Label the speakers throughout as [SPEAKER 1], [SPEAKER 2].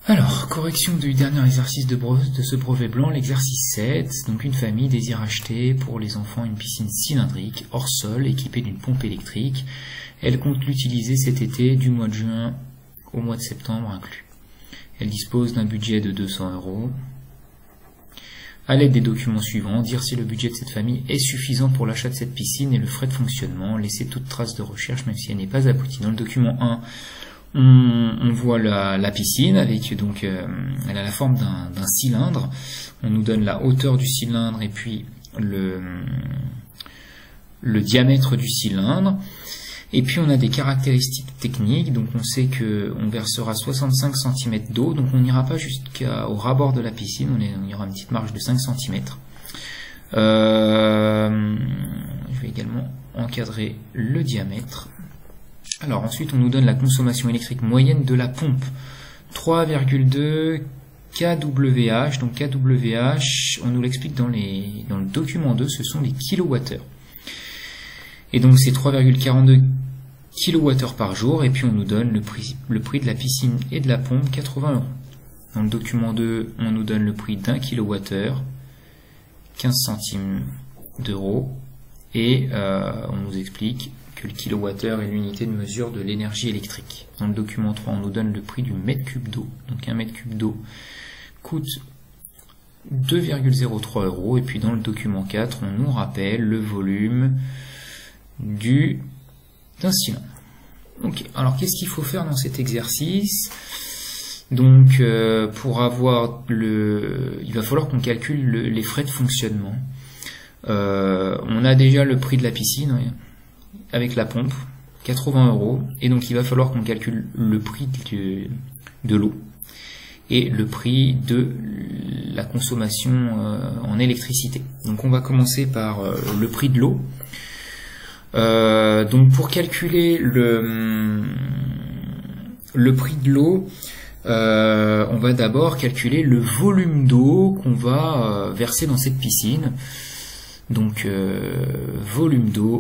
[SPEAKER 1] Alors, correction du dernier exercice de ce brevet blanc, l'exercice 7. Donc une famille désire acheter pour les enfants une piscine cylindrique hors sol équipée d'une pompe électrique. Elle compte l'utiliser cet été du mois de juin au mois de septembre inclus. Elle dispose d'un budget de 200 €. À l'aide des documents suivants, dire si le budget de cette famille est suffisant pour l'achat de cette piscine et le frais de fonctionnement, laisser toute trace de recherche même si elle n'est pas aboutie. Dans le document 1, on voit la piscine avec donc elle a la forme d'un cylindre. On nous donne la hauteur du cylindre et puis le diamètre du cylindre. Et puis on a des caractéristiques techniques, donc on sait qu'on versera 65 cm d'eau, donc on n'ira pas jusqu'au ras-bord de la piscine, on y aura une petite marge de 5 cm. Je vais également encadrer le diamètre. Alors ensuite on nous donne la consommation électrique moyenne de la pompe, 3,2 kWh, donc kWh, on nous l'explique dans le document 2, ce sont les kilowattheures. Et donc c'est 3,42 kWh par jour, et puis on nous donne le prix de la piscine et de la pompe, 80 €. Dans le document 2, on nous donne le prix d'un kilowattheure, 15 centimes d'euros, et on nous explique que le kilowattheure est l'unité de mesure de l'énergie électrique. Dans le document 3, on nous donne le prix du mètre cube d'eau. Donc un mètre cube d'eau coûte 2,03 €, et puis dans le document 4, on nous rappelle le volume d'un cylindre. Ok, alors qu'est-ce qu'il faut faire dans cet exercice? Donc pour avoir il va falloir qu'on calcule les frais de fonctionnement. On a déjà le prix de la piscine avec la pompe, 80 €, et donc il va falloir qu'on calcule le prix de l'eau et le prix de la consommation en électricité. Donc on va commencer par le prix de l'eau. Donc pour calculer le prix de l'eau, on va d'abord calculer le volume d'eau qu'on va verser dans cette piscine. Donc volume d'eau,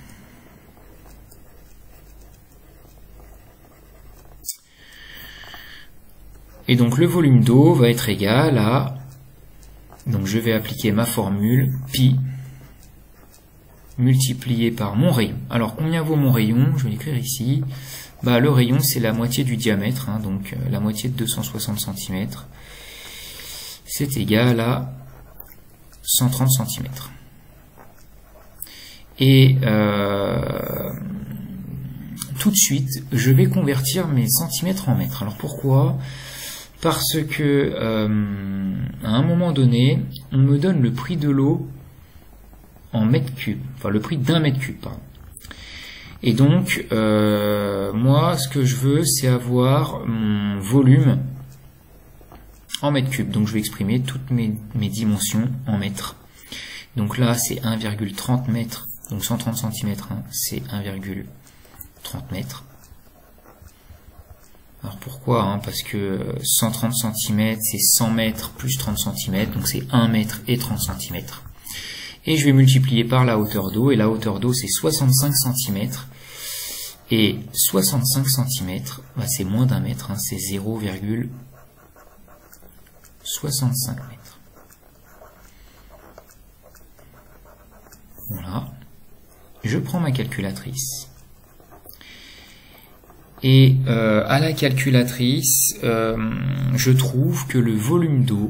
[SPEAKER 1] et donc le volume d'eau va être égal à, donc je vais appliquer ma formule, pi multiplié par mon rayon. Alors combien vaut mon rayon? Je vais l'écrire ici. Bah, le rayon c'est la moitié du diamètre, hein, donc la moitié de 260 cm. C'est égal à 130 cm. Et tout de suite, je vais convertir mes centimètres en mètres. Alors pourquoi? Parce que à un moment donné, on me donne le prix de l'eau en mètres cubes, enfin le prix d'un mètre cube, pardon. Et donc, moi, ce que je veux, c'est avoir mon volume en mètres cubes. Donc je vais exprimer toutes mes dimensions en mètres. Donc là, c'est 1,30 mètres, donc 130 cm, hein, c'est 1,30 mètres. Alors pourquoi? Parce que 130 cm, c'est 100 mètres plus 30 cm, donc c'est 1 mètre et 30 cm. Et je vais multiplier par la hauteur d'eau, et la hauteur d'eau c'est 65 cm, et 65 cm, bah, c'est moins d'un mètre, hein, c'est 0,65 mètres. Voilà, je prends ma calculatrice, et à la calculatrice, je trouve que le volume d'eau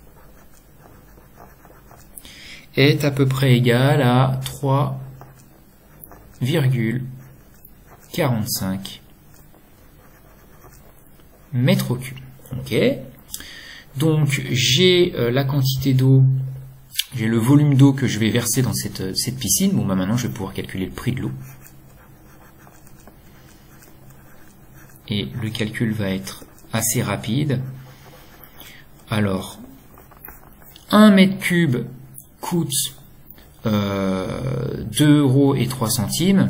[SPEAKER 1] est à peu près égal à 3,45 mètres cubes. Ok. Donc j'ai la quantité d'eau, j'ai le volume d'eau que je vais verser dans cette piscine. Bon bah maintenant je vais pouvoir calculer le prix de l'eau. Et le calcul va être assez rapide. Alors, 1 mètre cube coûte 2,03 €.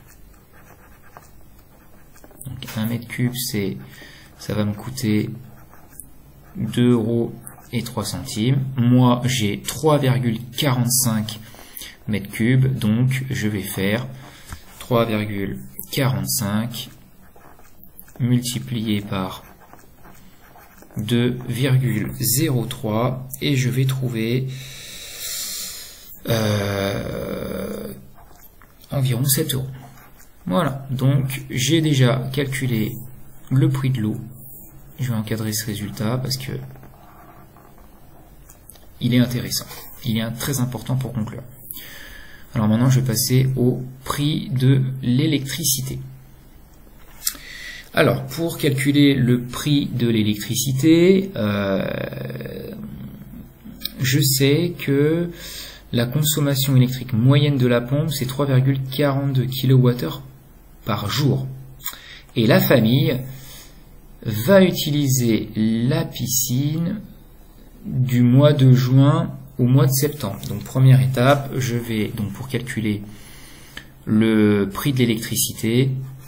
[SPEAKER 1] Donc 1 mètre cube, ça va me coûter 2,03 €. Moi, j'ai 3,45 mètres cubes, donc je vais faire 3,45 multiplié par 2,03 et je vais trouver environ 7 euros. Voilà, donc j'ai déjà calculé le prix de l'eau. Je vais encadrer ce résultat parce que il est intéressant. Il est très important pour conclure. Alors maintenant, je vais passer au prix de l'électricité. Alors, pour calculer le prix de l'électricité, je sais que la consommation électrique moyenne de la pompe, c'est 3,42 kWh par jour. Et la famille va utiliser la piscine du mois de juin au mois de septembre. Donc première étape, je vais donc pour calculer le prix de l'électricité.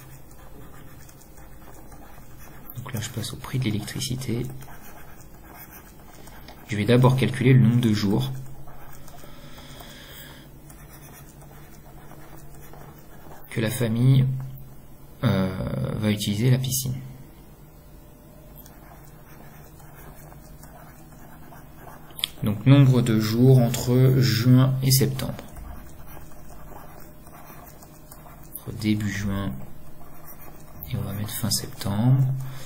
[SPEAKER 1] Donc là je passe au prix de l'électricité. Je vais d'abord calculer le nombre de jours. Que la famille va utiliser la piscine. Donc nombre de jours entre juin et septembre. Entre début juin et on va mettre fin septembre.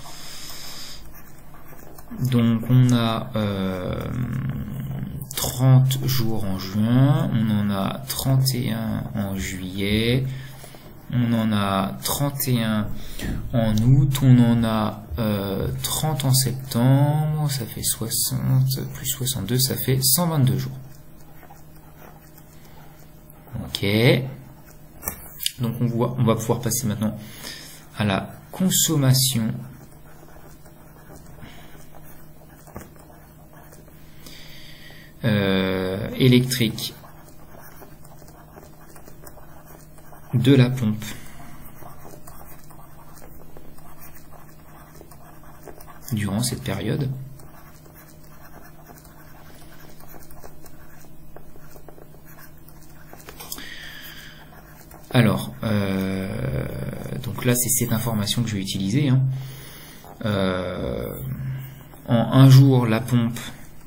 [SPEAKER 1] Donc on a 30 jours en juin, on en a 31 en juillet, on en a 31 en août, on en a 30 en septembre, ça fait 60 plus 62, ça fait 122 jours. Ok. Donc on va pouvoir passer maintenant à la consommation électrique de la pompe durant cette période. Alors, donc là c'est cette information que je vais utiliser. En un jour, la pompe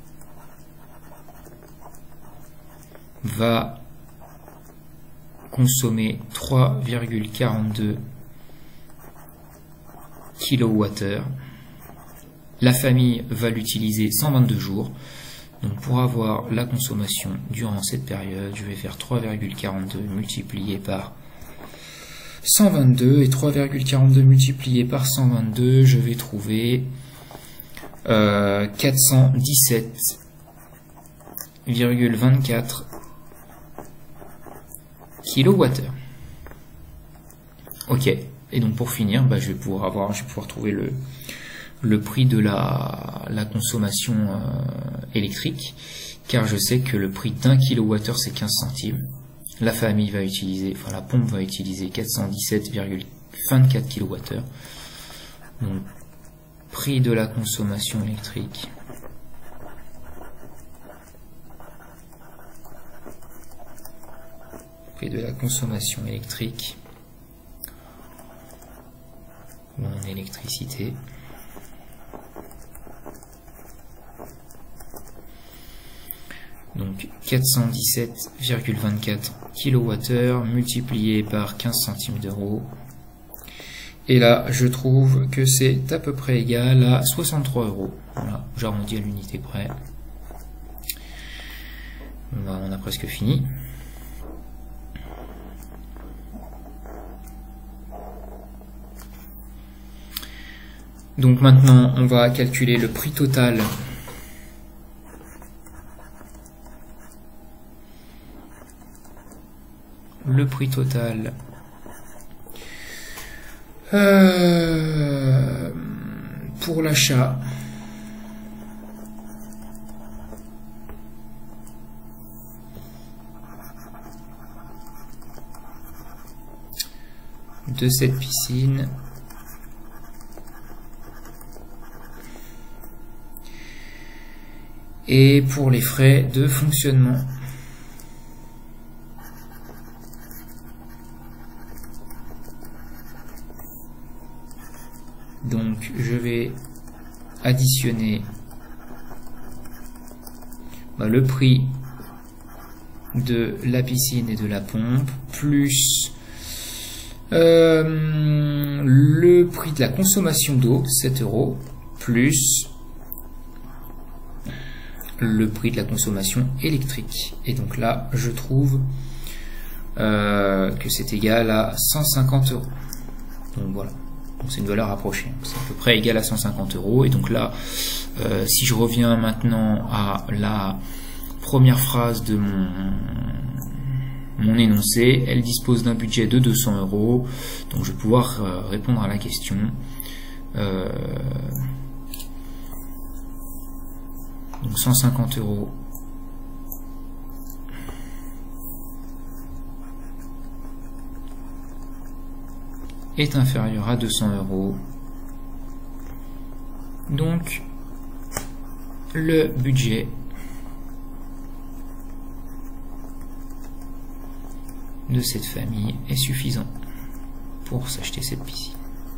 [SPEAKER 1] va consommer 3,42 kWh. La famille va l'utiliser 122 jours. Donc pour avoir la consommation durant cette période, je vais faire 3,42 multiplié par 122 et 3,42 multiplié par 122, je vais trouver 417,24 kWh. Ok, et donc pour finir, je vais pouvoir trouver le prix de la consommation électrique, car je sais que le prix d'un kilowattheure c'est 15 centimes. La famille va utiliser, la pompe va utiliser 417,24 kWh. Donc prix de la consommation électrique en électricité. Donc 417,24 kWh multiplié par 15 centimes d'euros. Et là, je trouve que c'est à peu près égal à 63 euros. Voilà, j'arrondis à l'unité près. On a presque fini. Donc maintenant, on va calculer le prix total pour l'achat de cette piscine et pour les frais de fonctionnement. Donc je vais additionner le prix de la piscine et de la pompe, plus le prix de la consommation d'eau, 7 €, plus le prix de la consommation électrique. Et donc là, je trouve que c'est égal à 150 €. Donc voilà, c'est une valeur approchée, c'est à peu près égal à 150 €. Et donc là, si je reviens maintenant à la première phrase de mon énoncé, elle dispose d'un budget de 200 €, donc je vais pouvoir répondre à la question. Donc 150 € est inférieur à 200 €. Donc le budget de cette famille est suffisant pour s'acheter cette piscine.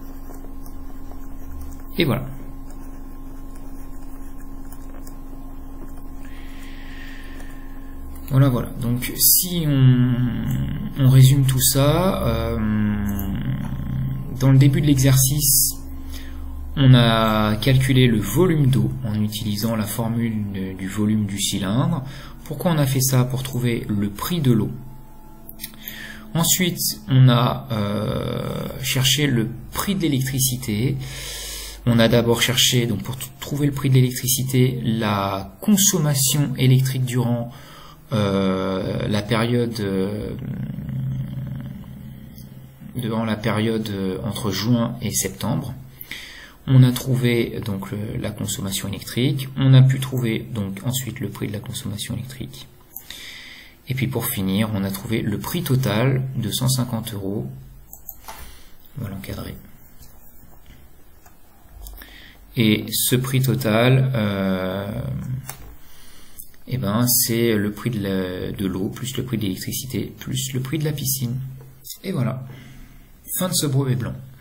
[SPEAKER 1] Et voilà. Voilà. Donc si on résume tout ça, dans le début de l'exercice, on a calculé le volume d'eau en utilisant la formule du volume du cylindre. Pourquoi on a fait ça? Pour trouver le prix de l'eau. Ensuite, on a cherché le prix de l'électricité. On a d'abord cherché, donc pour trouver le prix de l'électricité, la consommation électrique durant la période entre juin et septembre. On a trouvé donc la consommation électrique. On a pu trouver donc ensuite le prix de la consommation électrique. Et puis pour finir, on a trouvé le prix total de 150 €. On va l'encadrer. Et ce prix total, c'est le prix de l'eau, plus le prix de l'électricité, plus le prix de la piscine. Et voilà. Fin de ce brevet blanc.